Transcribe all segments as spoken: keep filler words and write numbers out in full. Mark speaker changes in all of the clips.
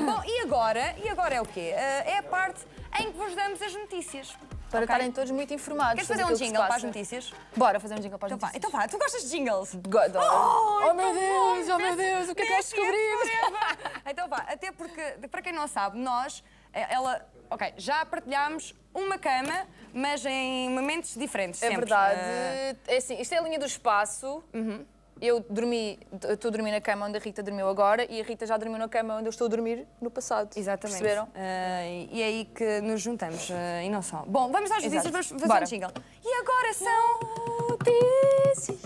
Speaker 1: Bom, e agora? E agora é o quê? Uh, é a parte em que vos damos as notícias.
Speaker 2: Para okay. estarem todos muito informados.
Speaker 1: Queres fazer um jingle para as notícias?
Speaker 2: Bora fazer um jingle para as
Speaker 1: então
Speaker 2: notícias.
Speaker 1: Vá, então vá, tu gostas de jingles?
Speaker 2: Gosto.
Speaker 1: Oh,
Speaker 2: oh meu Deus, oh meu Deus, o que é que nós descobrimos?
Speaker 1: Então vá, até porque, para quem não sabe, nós, ela, ok, já partilhámos uma cama, mas em momentos diferentes.
Speaker 2: É
Speaker 1: sempre.
Speaker 2: verdade. Uh... É assim, isto é a linha do espaço.
Speaker 1: Uhum.
Speaker 2: Eu dormi, estou a dormir na cama onde a Rita dormiu agora e a Rita já dormiu na cama onde eu estou a dormir no passado.
Speaker 1: Exatamente.
Speaker 2: Perceberam?
Speaker 1: Uh, e é aí que nos juntamos, uh, e não só. Bom, vamos às notícias, vamos fazer
Speaker 2: Bora.
Speaker 1: um jingle. E agora são... Notícias!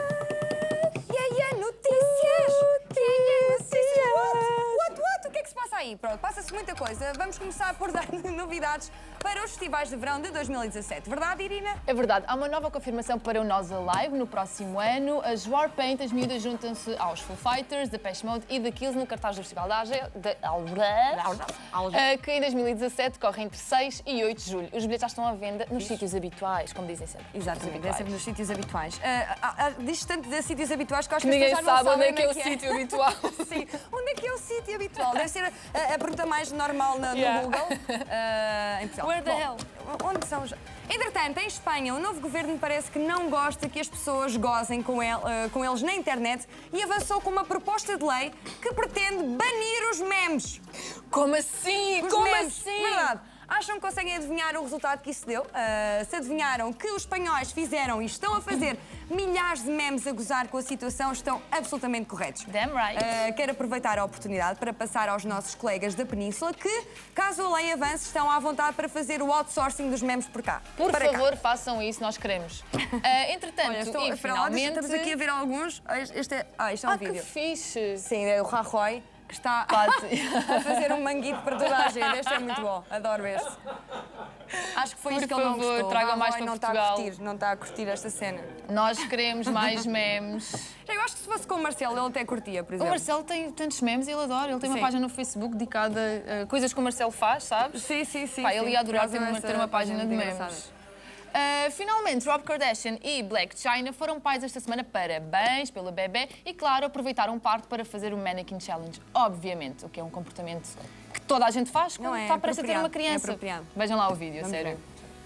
Speaker 1: E aí, notícias! Notícias! What, what? O que é que se passa aí? Pronto, passa-se muita coisa. Vamos começar por dar novidades para os festivais de verão de dois mil e dezassete. Verdade, Irina?
Speaker 2: É verdade. Há uma nova confirmação para o Nós Alive no próximo ano. As Warpaint, as miúdas, juntam-se aos Foo Fighters, Depeche Mode e The Kills no cartaz do Festival da Alge... de Alge... que em dois mil e dezassete corre entre seis e oito de julho. Os bilhetes já estão à venda nos Ixi. sítios habituais, como dizem sempre.
Speaker 1: Exatamente, é sempre nos sítios habituais. Uh, Diz tanto de sítios habituais que eu acho que
Speaker 2: ninguém
Speaker 1: as pessoas já
Speaker 2: sabe
Speaker 1: não
Speaker 2: onde é
Speaker 1: sabem
Speaker 2: que é o sítio habitual.
Speaker 1: Sim, onde é que é o sítio habitual? Deve ser a, a pergunta mais normal na, no yeah. Google. Uh, em Portugal.
Speaker 2: Where the
Speaker 1: Bom,
Speaker 2: hell?
Speaker 1: Onde são os... Entretanto, em Espanha, o novo governo parece que não gosta que as pessoas gozem com, el, uh, com eles na internet e avançou com uma proposta de lei que pretende banir os memes.
Speaker 2: Como assim?
Speaker 1: Os
Speaker 2: Como
Speaker 1: memes.
Speaker 2: assim?
Speaker 1: Verdade. Acham que conseguem adivinhar o resultado que isso deu? Uh, se adivinharam que os espanhóis fizeram e estão a fazer milhares de memes a gozar com a situação, estão absolutamente corretos.
Speaker 2: Damn right.
Speaker 1: Uh, quero aproveitar a oportunidade para passar aos nossos colegas da Península que, caso a lei avance, estão à vontade para fazer o outsourcing dos memes por cá.
Speaker 2: Por
Speaker 1: para
Speaker 2: favor,
Speaker 1: cá.
Speaker 2: façam isso, nós queremos. Uh, entretanto,
Speaker 1: Olha, estou,
Speaker 2: e finalmente...
Speaker 1: Estamos aqui a ver alguns. Este é, ah, este é um
Speaker 2: ah,
Speaker 1: vídeo.
Speaker 2: Que fixe.
Speaker 1: Sim, é o Rajoy. Que está a fazer um manguito para toda a gente. Este é muito bom, adoro este. Acho que foi
Speaker 2: Por
Speaker 1: isto que ele não
Speaker 2: favor,
Speaker 1: gostou.
Speaker 2: traga mais para
Speaker 1: não
Speaker 2: Portugal.
Speaker 1: Está a curtir, não está a curtir esta cena.
Speaker 2: Nós queremos mais memes.
Speaker 1: Eu acho que se fosse com o Marcelo, ele até curtia, por exemplo.
Speaker 2: O Marcelo tem tantos memes e ele adora. Ele tem uma sim. página no Facebook dedicada a coisas que o Marcelo faz, sabes?
Speaker 1: Sim, sim, sim.
Speaker 2: Pá, ele ia adorar
Speaker 1: ter
Speaker 2: uma, ter uma página de memes. Engraçada. Uh, finalmente, Rob Kardashian e Blac Chyna foram pais esta semana. Parabéns pelo bebê e, claro, aproveitaram o parto para fazer o Mannequin Challenge. Obviamente, o que é um comportamento que toda a gente faz quando
Speaker 1: Não é,
Speaker 2: está prestes a ter uma
Speaker 1: é
Speaker 2: criança.
Speaker 1: É
Speaker 2: Vejam lá o vídeo, Vamos sério.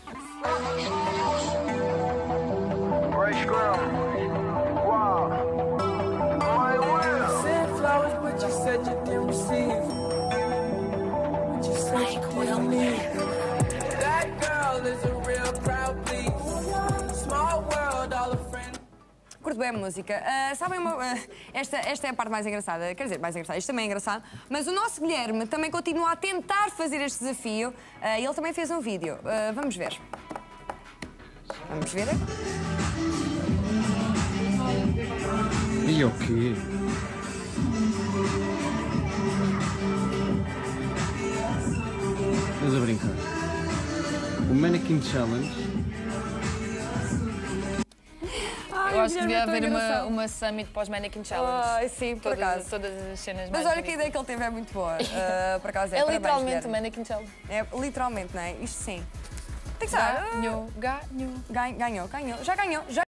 Speaker 1: Curto bem a música. Uh, sabem, uma, uh, esta, esta é a parte mais engraçada. Quer dizer, mais engraçada. Isto também é engraçado. Mas o nosso Guilherme também continua a tentar fazer este desafio. Uh, ele também fez um vídeo. Uh, vamos ver. Vamos ver.
Speaker 3: E o quê? Estás a brincar? O Mannequin Challenge...
Speaker 2: Eu acho que devia haver uma, uma summit pós Mannequin Challenge.
Speaker 1: Oh, sim, por
Speaker 2: todas,
Speaker 1: acaso.
Speaker 2: Todas as cenas
Speaker 1: Mas
Speaker 2: mais
Speaker 1: olha
Speaker 2: bonitas.
Speaker 1: que a ideia que ele teve é muito boa. Uh, por acaso é,
Speaker 2: é
Speaker 1: parabéns,
Speaker 2: literalmente o
Speaker 1: Guilherme.
Speaker 2: Mannequin Challenge.
Speaker 1: É literalmente, não é? Isto sim. Tem que ser.
Speaker 2: Ganhou, ganhou.
Speaker 1: Ganhou, ganhou. Já ganhou. Já